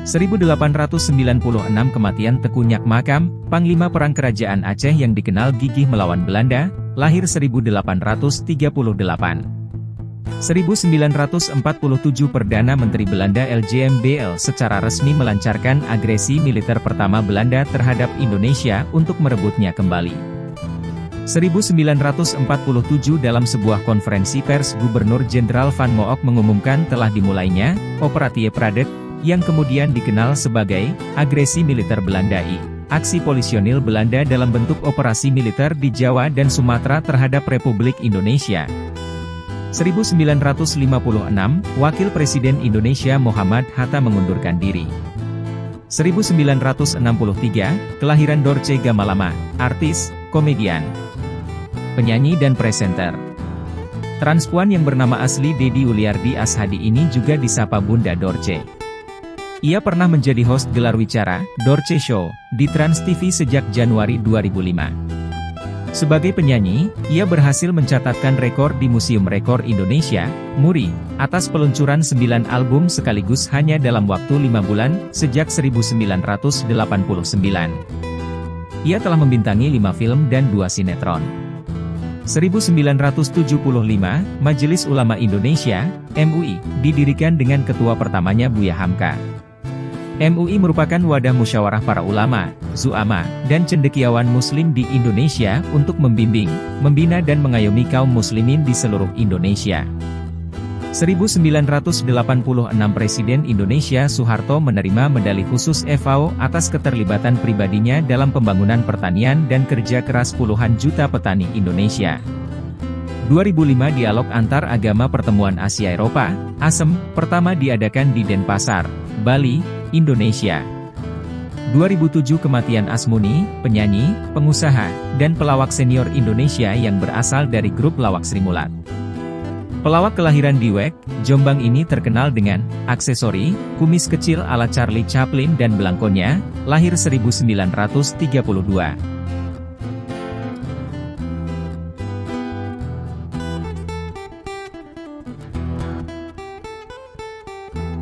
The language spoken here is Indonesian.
1896 kematian Teku Nyak Makam, Panglima Perang Kerajaan Aceh yang dikenal gigih melawan Belanda, lahir 1838. 1947 Perdana Menteri Belanda LJMBL secara resmi melancarkan agresi militer pertama Belanda terhadap Indonesia untuk merebutnya kembali. 1947 dalam sebuah konferensi pers Gubernur Jenderal Van Mook mengumumkan telah dimulainya Operatie Pradet, yang kemudian dikenal sebagai agresi militer Belanda I. Aksi polisionil Belanda dalam bentuk operasi militer di Jawa dan Sumatera terhadap Republik Indonesia. 1956, Wakil Presiden Indonesia Muhammad Hatta mengundurkan diri. 1963, kelahiran Dorce Gamalama, artis, komedian, penyanyi dan presenter. Transpuan yang bernama asli Dedi Uliardi Ashadi ini juga disapa Bunda Dorce. Ia pernah menjadi host gelar wicara, Dorce Show, di Trans TV sejak Januari 2005. Sebagai penyanyi, ia berhasil mencatatkan rekor di Museum Rekor Indonesia, MURI, atas peluncuran 9 album sekaligus hanya dalam waktu 5 bulan, sejak 1989. Ia telah membintangi 5 film dan 2 sinetron. 1975, Majelis Ulama Indonesia, MUI, didirikan dengan ketua pertamanya Buya Hamka. MUI merupakan wadah musyawarah para ulama, zu'ama, dan cendekiawan muslim di Indonesia untuk membimbing, membina dan mengayomi kaum muslimin di seluruh Indonesia. 1986 Presiden Indonesia Soeharto menerima medali khusus FAO atas keterlibatan pribadinya dalam pembangunan pertanian dan kerja keras puluhan juta petani Indonesia. 2005 Dialog Antar Agama Pertemuan Asia Eropa, ASEM, pertama diadakan di Denpasar, Bali, Indonesia. 2007 kematian Asmuni, penyanyi, pengusaha, dan pelawak senior Indonesia yang berasal dari grup lawak Sri Mulat. Pelawak kelahiran Diwek, Jombang ini terkenal dengan aksesori, kumis kecil ala Charlie Chaplin dan belangkonya, lahir 1932.